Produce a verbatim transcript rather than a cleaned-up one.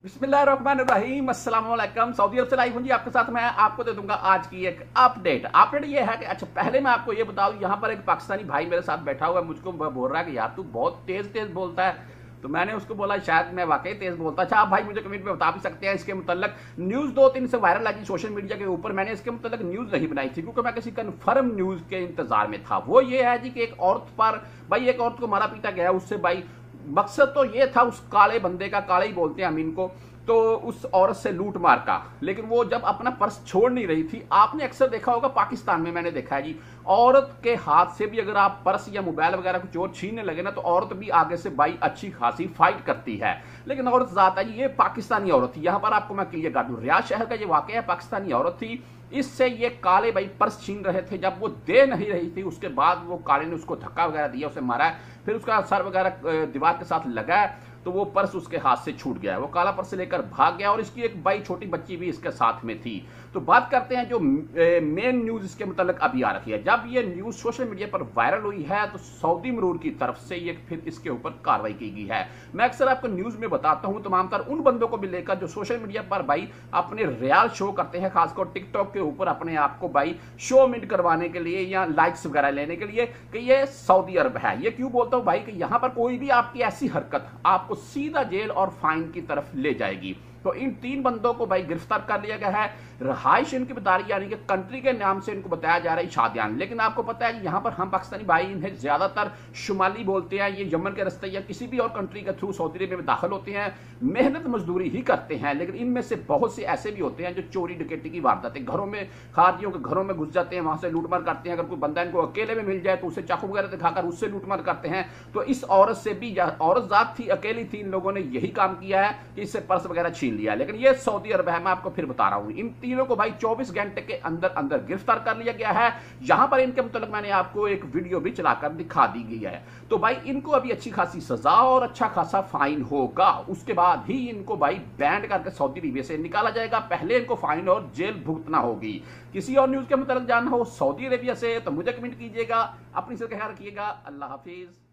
बिस्मिल्लाहिर्रहमानिर्रहीम, अस्सलाम वालेकुम। सऊदी अरब से लाइव हूं जी आपके साथ। मैं आपको दे दूंगा आज की एक अपडेट। अपडेट ये है कि अच्छा पहले मैं आपको ये बता दूं, यहाँ पर एक पाकिस्तानी भाई मेरे साथ बैठा हुआ है, मुझको बोल रहा है कि यार तू बहुत तेज तेज बोलता है। तो मैंने उसको बोला शायद मैं वाकई तेज बोलता। अच्छा आप भाई मुझे कमेंट में बता भी सकते हैं इसके मुतल्लक न्यूज़ दो तीन से वायरल आई सोशल मीडिया के ऊपर। मैंने इसके मुतल्लक न्यूज़ नहीं बनाई थी क्योंकि मैं किसी कन्फर्म न्यूज़ के इंतजार में था। वो ये है जी कि एक औरत पर भाई एक औरत को मारा पीटा गया। उससे भाई मकसद तो ये था उस काले बंदे का, काले ही बोलते हैं अमीन को, तो उस औरत से लूट मार का। लेकिन वो जब अपना पर्स छोड़ नहीं रही थी, आपने अक्सर देखा होगा पाकिस्तान में, मैंने देखा है जी, औरत के हाथ से भी अगर आप पर्स या मोबाइल वगैरह कुछ और छीनने लगे ना तो औरत भी आगे से भाई अच्छी खासी फाइट करती है। लेकिन औरत जात है जी, ये पाकिस्तानी औरत थी। यहां पर आपको मैं क्लियर कर दूं, रियाद शहर का ये वाकया है, पाकिस्तानी औरत थी। इससे ये काले भाई पर्स छीन रहे थे, जब वो दे नहीं रही थी उसके बाद वो काले ने उसको धक्का वगैरह दिया, उसे मारा है, फिर उसका सर वगैरह दीवार के साथ लगा है तो वो पर्स उसके हाथ से छूट गया है। वो काला पर्स लेकर भाग गया और इसकी एक भाई छोटी बच्ची भी इसके साथ में थी। तो बात करते हैं जो मेन न्यूज इसके मुतालिक अभी आ रखी है। जब ये न्यूज सोशल मीडिया पर वायरल हुई है तो सऊदी मरूर की तरफ से ये फिर इसके ऊपर कार्रवाई की गई है। मैं अक्सर आपको न्यूज में बताता हूं तमाम तर उन बंदों को भी लेकर जो सोशल मीडिया पर भाई अपने रियल शो करते हैं, खासकर टिकटॉक के ऊपर अपने आप को भाई शो मिट करवाने के लिए या लाइक्स वगैरह लेने के लिए कि ये सऊदी अरब है। ये क्यों बोलता हूं भाई कि यहां पर कोई भी आपकी ऐसी हरकत आपको सीधा जेल और फाइन की तरफ ले जाएगी। तो इन तीन बंदों को भाई गिरफ्तार कर लिया गया है। रहाइश इनकी बता रही, यानी कि कंट्री के नाम से इनको बताया जा रहा है शादियान। लेकिन आपको पता है यहाँ पर हम पाकिस्तानी भाई इन्हें ज्यादातर शुमाली बोलते हैं। ये यमन के रास्ते या किसी भी और कंट्री के थ्रू सऊदी अरब में दाखिल होते हैं, मेहनत मजदूरी ही करते हैं। लेकिन इनमें से बहुत से ऐसे भी होते हैं जो चोरी डकैती की वारदातें, घरों में खादियों के घरों में घुस जाते हैं, वहां से लूटमार करते हैं। अगर कोई बंदा इनको अकेले में मिल जाए तो उसे चाकू वगैरह दिखाकर उससे लूटमार करते हैं। तो इस औरत से भी, औरत जात थी, अकेली थी, इन लोगों ने यही काम किया है कि इससे पर्स वगैरह छीन लिया। लेकिन ये सऊदी अरब है, मैं आपको फिर बता रहा हूं। इन तीनों को भाई चौबीस घंटे के अंदर अंदर गिरफ्तार कर लिया गया है। यहां पर इनके मुताबिक मैंने आपको एक वीडियो भी चलाकर दिखा दी गई है। तो भाई इनको अभी अच्छी खासी सजा और अच्छा खासा फाइन होगा, उसके बाद ही इनको भाई बैंड करके सऊदी अरबिया से निकाला जाएगा। पहले इनको फाइन और जेल भुगतना होगी। किसी और न्यूज के मुताबिक जानना हो सऊदी अरबिया से तो मुझे कमेंट कीजिएगा। अपनी से ख्याल रखिएगा। अल्लाह हाफिज।